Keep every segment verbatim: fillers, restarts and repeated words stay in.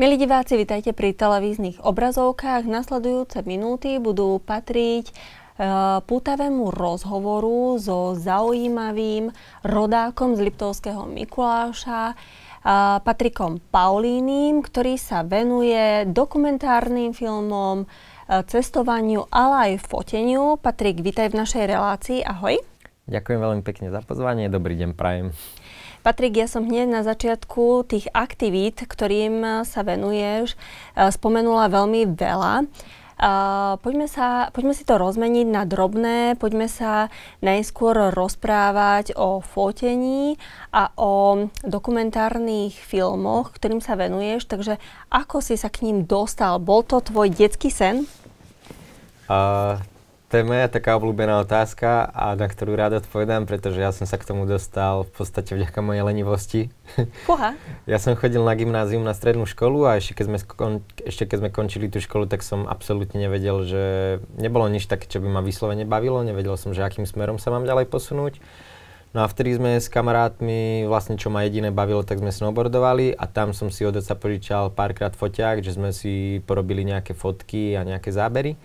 Milí diváci, vitajte pri televíznych obrazovkách. Nasledujúce minúty budú patriť e, pútavému rozhovoru so zaujímavým rodákom z Liptovského Mikuláša, e, Patrikom Paulínim, ktorý sa venuje dokumentárnym filmom, e, cestovaniu, ale aj foteniu. Patrik, vitaj v našej relácii. Ahoj. Ďakujem veľmi pekne za pozvanie. Dobrý deň prajem. Patrik, ja som hneď na začiatku tých aktivít, ktorým sa venuješ, spomenula veľmi veľa. Poďme, sa, poďme si to rozmeniť na drobné, poďme sa najskôr rozprávať o fotení a o dokumentárnych filmoch, ktorým sa venuješ. Takže ako si sa k ním dostal? Bol to tvoj detský sen? Uh... To je moja taká obľúbená otázka, a na ktorú rád odpovedám, pretože ja som sa k tomu dostal v podstate vďaka mojej lenivosti. Fúha. Ja som chodil na gymnázium, na strednú školu a ešte keď, sme skon, ešte keď sme končili tú školu, tak som absolútne nevedel, že nebolo nič také, čo by ma vyslovene bavilo. Nevedel som, že akým smerom sa mám ďalej posunúť. No a vtedy sme s kamarátmi, vlastne čo ma jediné bavilo, tak sme snowboardovali a tam som si od otca požičal párkrát foťák, že sme si porobili nejaké fotky a nejaké zábery.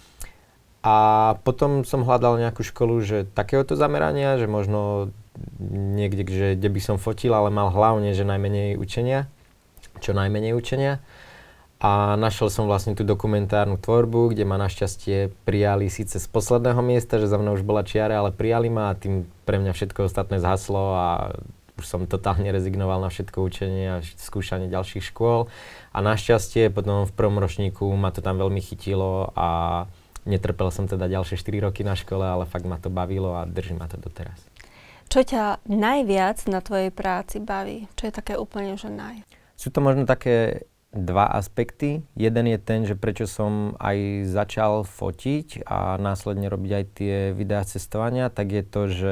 A potom som hľadal nejakú školu, že takéhoto zamerania, že možno niekde, že, kde by som fotil, ale mal hlavne, že najmenej učenia, čo najmenej učenia. A našiel som vlastne tú dokumentárnu tvorbu, kde ma našťastie prijali síce z posledného miesta, že za mnou už bola čiara, ale prijali ma a tým pre mňa všetko ostatné zhaslo a už som totálne rezignoval na všetko učenie a skúšanie ďalších škôl. A našťastie potom v prvom ročníku ma to tam veľmi chytilo a netrpel som teda ďalšie štyri roky na škole, ale fakt ma to bavilo a drží ma to doteraz. Čo ťa najviac na tvojej práci baví? Čo je také úplne, že naj? Sú to možno také dva aspekty. Jeden je ten, že prečo som aj začal fotiť a následne robiť aj tie videá cestovania, tak je to, že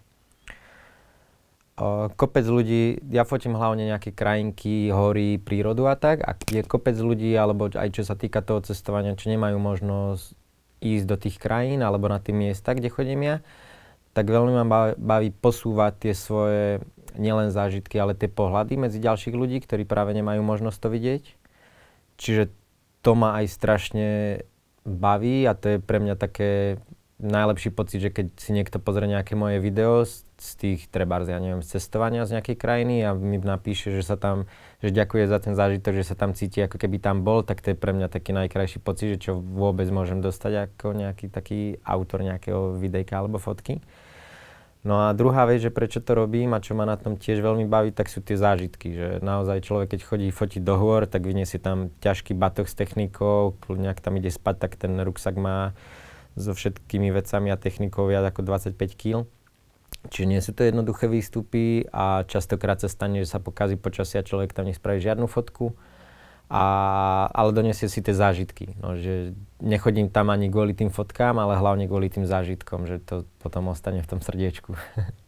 uh, kopec ľudí, ja fotím hlavne nejaké krajinky, hory, prírodu a tak, a je kopec ľudí, alebo aj čo sa týka toho cestovania, čo nemajú možnosť ísť do tých krajín alebo na tie miesta, kde chodím ja, tak veľmi ma baví posúvať tie svoje nielen zážitky, ale tie pohľady medzi ďalších ľudí, ktorí práve nemajú možnosť to vidieť. Čiže to ma aj strašne baví a to je pre mňa také najlepší pocit, že keď si niekto pozrie nejaké moje video z, z tých trebárs, ja neviem, z cestovania z nejakej krajiny a mi napíše, že sa tam, že ďakuje za ten zážitok, že sa tam cíti, ako keby tam bol, tak to je pre mňa taký najkrajší pocit, že čo vôbec môžem dostať ako nejaký taký autor nejakého videjka alebo fotky. No a druhá vec, že prečo to robím a čo ma na tom tiež veľmi baví, tak sú tie zážitky, že naozaj človek, keď chodí fotiť do hôr, tak vyniesie tam ťažký batoh s technikou, kľudne ak tam ide spať, tak ten ruksak má so všetkými vecami a technikou viac ako dvadsaťpäť kíl. Čiže nie sú to jednoduché výstupy a častokrát sa stane, že sa pokazí počasie a človek tam nespraví žiadnu fotku, a, ale donesie si tie zážitky. No, že nechodím tam ani kvôli tým fotkám, ale hlavne kvôli tým zážitkom, že to potom ostane v tom srdiečku.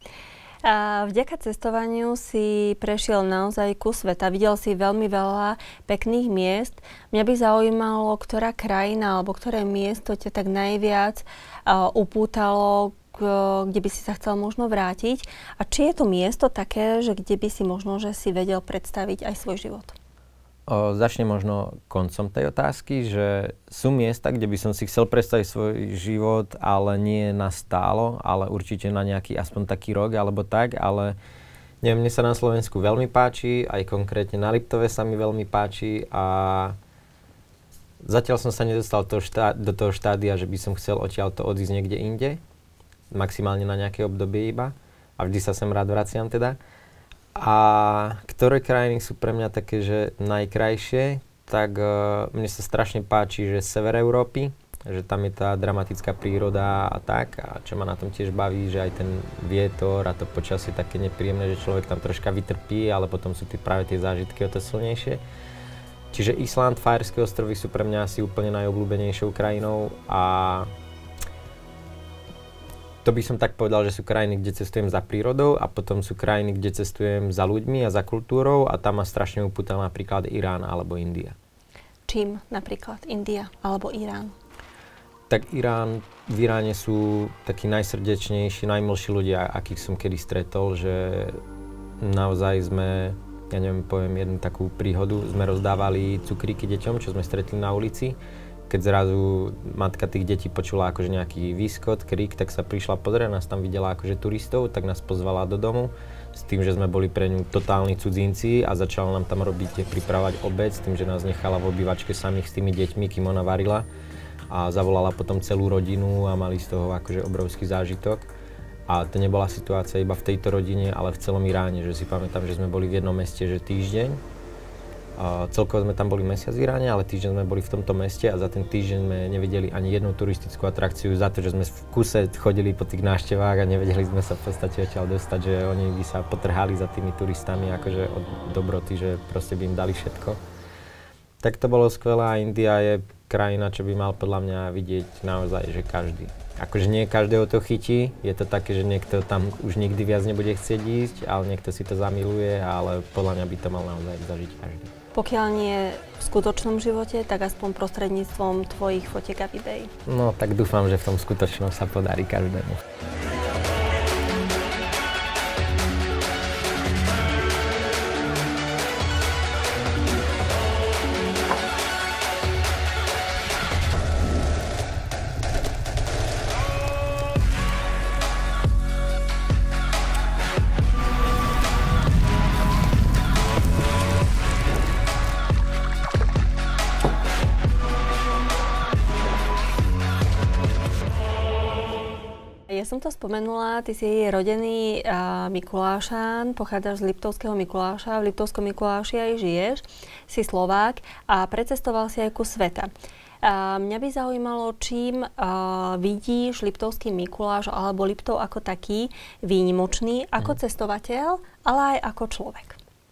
A vďaka cestovaniu si prešiel naozaj kus sveta. Videl si veľmi veľa pekných miest. Mňa by zaujímalo, ktorá krajina alebo ktoré miesto ťa tak najviac uh, upútalo, k, kde by si sa chcel možno vrátiť. A či je to miesto také, že kde by si možno, že si vedel predstaviť aj svoj život? O, začne možno koncom tej otázky, že sú miesta, kde by som si chcel predstaviť svoj život, ale nie na stálo, ale určite na nejaký aspoň taký rok alebo tak, ale neviem, mne sa na Slovensku veľmi páči, aj konkrétne na Liptove sa mi veľmi páči a zatiaľ som sa nedostal to štá- do toho štádia, že by som chcel odtiaľto odísť niekde inde, maximálne na nejaké obdobie iba a vždy sa sem rád vraciam teda. A ktoré krajiny sú pre mňa také, že najkrajšie, tak uh, mne sa strašne páči, že sever Európy, že tam je tá dramatická príroda a tak, a čo ma na tom tiež baví, že aj ten vietor a to počasie je také nepríjemné, že človek tam troška vytrpí, ale potom sú tie, práve tie zážitky o to silnejšie. Čiže Island, Fajerské ostrovy sú pre mňa asi úplne najobľúbenejšou krajinou a to by som tak povedal, že sú krajiny, kde cestujem za prírodou a potom sú krajiny, kde cestujem za ľuďmi a za kultúrou a tam ma strašne upútal napríklad Irán alebo India. Čím napríklad India alebo Irán? Tak Irán, v Iráne sú takí najsrdečnejší, najmilší ľudia, akých som kedy stretol, že naozaj sme ja neviem, poviem jednu takú príhodu. Sme rozdávali cukríky deťom, čo sme stretli na ulici. Keď zrazu matka tých detí počula akože nejaký výskot, krík, tak sa prišla pozrieť, nás tam videla akože turistov, tak nás pozvala do domu s tým, že sme boli pre ňu totálni cudzinci a začala nám tam robiť, pripravať obed s tým, že nás nechala v obývačke samých s tými deťmi, kým ona varila. A zavolala potom celú rodinu a mali z toho akože obrovský zážitok. A to nebola situácia iba v tejto rodine, ale v celom Iráne, že si pamätám, že sme boli v jednom meste, že týždeň. A celkovo sme tam boli mesiac v Iráne, ale týždeň sme boli v tomto meste a za ten týždeň sme nevideli ani jednu turistickú atrakciu za to, že sme v kuse chodili po tých návštevách a nevedeli sme sa v podstate odtiaľ dostať, že oni by sa potrhali za tými turistami akože od dobroty, že proste by im dali všetko. Tak to bolo skvelé a India je krajina, čo by mal podľa mňa vidieť naozaj, že každý. Akože nie každého to chytí, je to také, že niekto tam už nikdy viac nebude chcieť ísť, ale niekto si to zamiluje, ale podľa mňa by to mal naozaj zažiť každý. Pokiaľ nie v skutočnom živote, tak aspoň prostredníctvom tvojich fotiek a videí. No tak dúfam, že v tom skutočnom sa podarí každému. Ja som to spomenula, ty si rodený uh, Mikulášan, pochádzaš z Liptovského Mikuláša, v Liptovskom Mikuláši aj žiješ, si Slovák a precestoval si aj ku sveta. Uh, mňa by zaujímalo, čím uh, vidíš Liptovský Mikuláš alebo Liptov ako taký výnimočný, ako mm. cestovateľ, ale aj ako človek.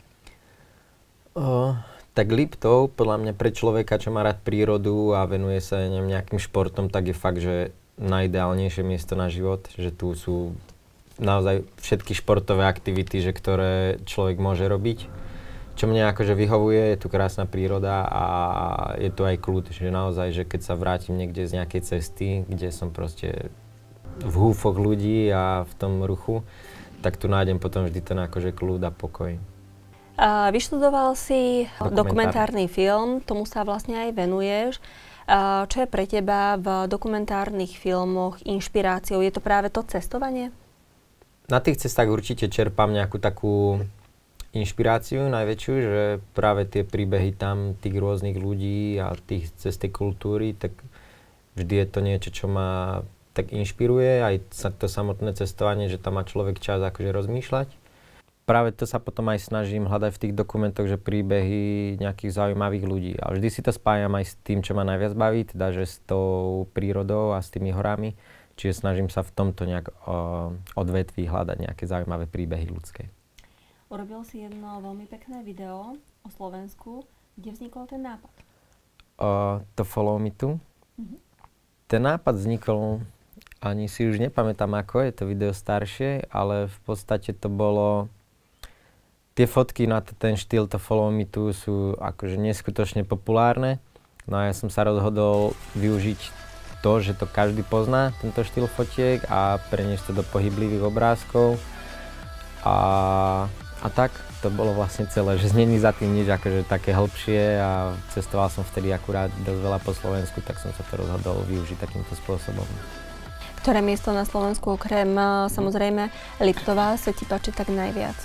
Uh, tak Liptov, podľa mňa pre človeka, čo má rád prírodu a venuje sa neviem, nejakým športom, tak je fakt, že najideálnejšie miesto na život, že tu sú naozaj všetky športové aktivity, že ktoré človek môže robiť. Čo mne akože vyhovuje, je tu krásna príroda a je tu aj kľud, že naozaj, že keď sa vrátim niekde z nejakej cesty, kde som proste v húfoch ľudí a v tom ruchu, tak tu nájdem potom vždy ten akože kľud a pokoj. A vyštudoval si Dokumentár. dokumentárny film, tomu sa vlastne aj venuješ. A čo je pre teba v dokumentárnych filmoch inšpiráciou? Je to práve to cestovanie? Na tých cestách určite čerpám nejakú takú inšpiráciu najväčšiu, že práve tie príbehy tam tých rôznych ľudí a tých cez tej kultúry, tak vždy je to niečo, čo ma tak inšpiruje, aj to samotné cestovanie, že tam má človek čas akože rozmýšľať. Práve to sa potom aj snažím hľadať v tých dokumentoch, že príbehy nejakých zaujímavých ľudí. A vždy si to spájam aj s tým, čo ma najviac baví, teda že s tou prírodou a s tými horami. Čiže snažím sa v tomto nejak o, odvetví hľadať nejaké zaujímavé príbehy ľudské. Urobil si jedno veľmi pekné video o Slovensku. Kde vznikol ten nápad? O, to Follow Me Tu. Mm-hmm. Ten nápad vznikol, ani si už nepamätám ako, je to video staršie, ale v podstate to bolo... Tie fotky na ten štýl, to Follow Me Tu sú akože neskutočne populárne. No a ja som sa rozhodol využiť to, že to každý pozná, tento štýl fotiek a preniesť to do pohyblivých obrázkov. A, a tak to bolo vlastne celé, že není za tým nič akože také hĺbšie a cestoval som vtedy akurát dosť veľa po Slovensku, tak som sa to rozhodol využiť takýmto spôsobom. Ktoré miesto na Slovensku okrem samozrejme Liptova sa ti páči tak najviac?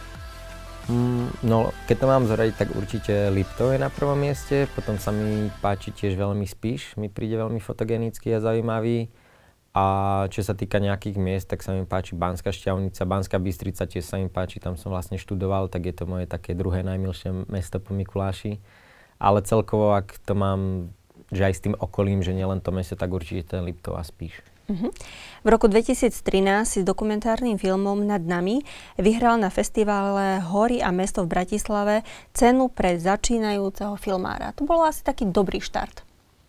Mm, no, keď to mám zradiť, tak určite Liptov je na prvom mieste, potom sa mi páči tiež veľmi Spiš, mi príde veľmi fotogenický a zaujímavý. A čo sa týka nejakých miest, tak sa mi páči Banská Štiavnica, Banská Bystrica tiež sa mi páči, tam som vlastne študoval, tak je to moje také druhé najmilšie mesto po Mikuláši. Ale celkovo, ak to mám, že aj s tým okolím, že nielen to mesto, tak určite ten Liptov a Spiš. Uh-huh. V roku dvetisíctrinásť si s dokumentárnym filmom Nad nami vyhral na festivale Hory a mesto v Bratislave cenu pre začínajúceho filmára. To bol asi taký dobrý štart.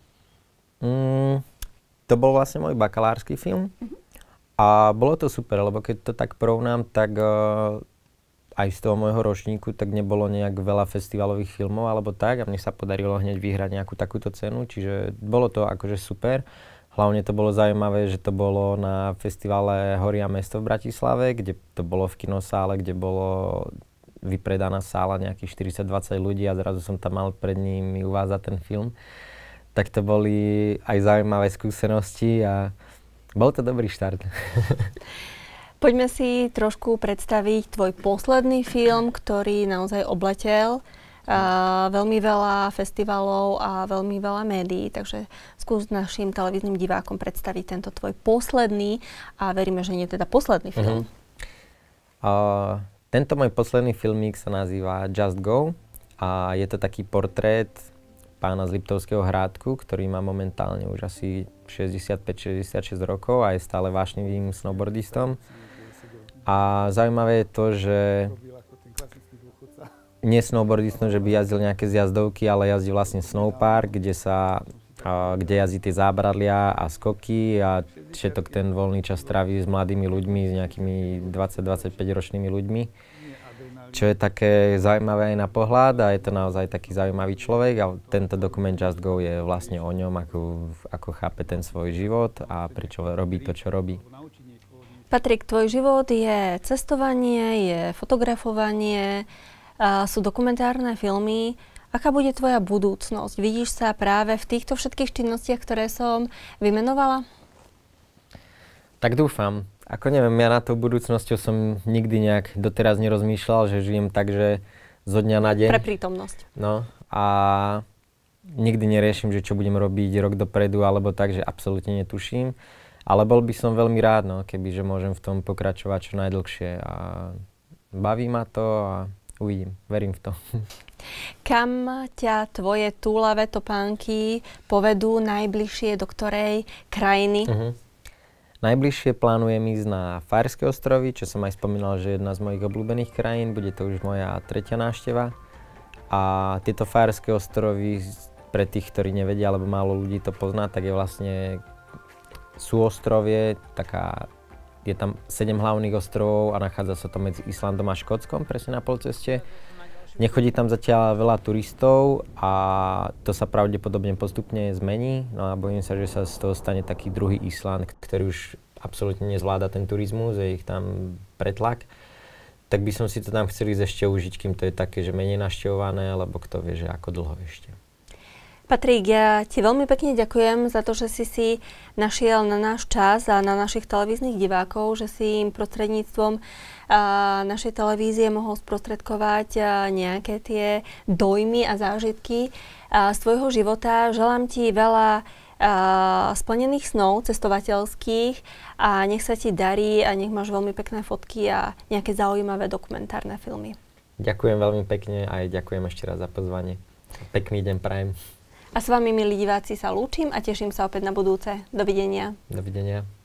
Mm, to bol vlastne môj bakalársky film. Uh-huh. A bolo to super, lebo keď to tak porovnám, tak uh, aj z toho môjho ročníku tak nebolo nejak veľa festivalových filmov alebo tak a mne sa podarilo hneď vyhrať nejakú takúto cenu, čiže bolo to akože super. Hlavne to bolo zaujímavé, že to bolo na festivale Hory a mesto v Bratislave, kde to bolo v kinosále, kde bolo vypredaná sála, nejakých štyridsať dvadsať ľudí a zrazu som tam mal pred nimi uvázať ten film. Tak to boli aj zaujímavé skúsenosti a bol to dobrý štart. Poďme si trošku predstaviť tvoj posledný film, ktorý naozaj obletel uh, veľmi veľa festivalov a veľmi veľa médií. Takže skús našim televíznym divákom predstaviť tento tvoj posledný a veríme, že nie teda posledný film. Uh-huh. Uh, tento môj posledný filmík sa nazýva Just Go a je to taký portrét pána z Liptovského Hrádku, ktorý má momentálne už asi šesťdesiatpäť šesťdesiatšesť rokov a je stále vášnivým snowboardistom. A zaujímavé je to, že nie snowboardistom, že by jazdil nejaké zjazdovky, ale jazdí vlastne snowpark, kde sa, a, kde jazdí tie zábradlia a skoky a všetok ten voľný čas tráví s mladými ľuďmi, s nejakými dvadsať dvadsaťpäť ročnými ľuďmi. Čo je také zaujímavé aj na pohľad a je to naozaj taký zaujímavý človek a tento dokument Just Go je vlastne o ňom, ako, ako chápe ten svoj život a prečo robí to, čo robí. Patrik, tvoj život je cestovanie, je fotografovanie, sú dokumentárne filmy. Aká bude tvoja budúcnosť? Vidíš sa práve v týchto všetkých činnostiach, ktoré som vymenovala? Tak dúfam. Ako neviem, ja na to budúcnosťou som nikdy nejak doteraz nerozmýšľal, že žijem tak, že zo dňa na deň. Pre prítomnosť. No a nikdy neriešim, že čo budem robiť rok dopredu, alebo tak, že absolútne netuším. Ale bol by som veľmi rád, no, keby, že môžem v tom pokračovať čo najdlhšie. A baví ma to a uvidím. Verím v to. Kam ťa tvoje túlavé topánky povedú najbližšie, do ktorej krajiny? Uh-huh. Najbližšie plánujem ísť na Fajerské ostrovy, čo som aj spomínal, že je jedna z mojich obľúbených krajín. Bude to už moja tretia návšteva. A tieto Fajerské ostrovy, pre tých, ktorí nevedia, alebo málo ľudí to pozná, tak je vlastne súostrovie, taká, je tam sedem hlavných ostrovov a nachádza sa to medzi Islandom a Škótskom, presne na polceste. Nechodí tam zatiaľ veľa turistov a to sa pravdepodobne postupne zmení. No a bojím sa, že sa z toho stane taký druhý Island, ktorý už absolútne nezvláda ten turizmus, je ich tam pretlak. Tak by som si to tam chcel ísť ešte užiť, kým to je také, že menej navštevované, alebo kto vie, že ako dlho ešte. Patrik, ja ti veľmi pekne ďakujem za to, že si si našiel na náš čas a na našich televíznych divákov, že si im prostredníctvom a, našej televízie mohol sprostredkovať a, nejaké tie dojmy a zážitky a, z tvojho života. Želám ti veľa a, splnených snov cestovateľských a nech sa ti darí a nech máš veľmi pekné fotky a nejaké zaujímavé dokumentárne filmy. Ďakujem veľmi pekne a aj ďakujem ešte raz za pozvanie. Pekný deň prajem. A s vami, milí diváci, sa lúčim a teším sa opäť na budúce. Dovidenia. Dovidenia.